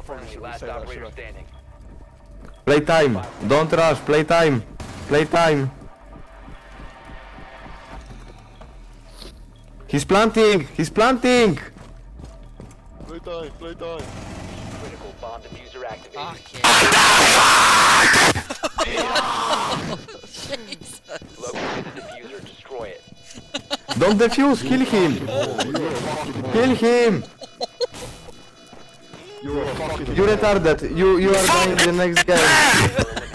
probably shouldn't Last say that, operator should I? standing. Playtime. Don't rush. Playtime. Playtime. He's planting. He's planting. Playtime, playtime. Critical bomb diffuser activated. Okay. Jesus. Locate the diffuser, destroy it. Don't defuse. Kill him. Kill him. You're a fucking... You retarded. You are dying the next game.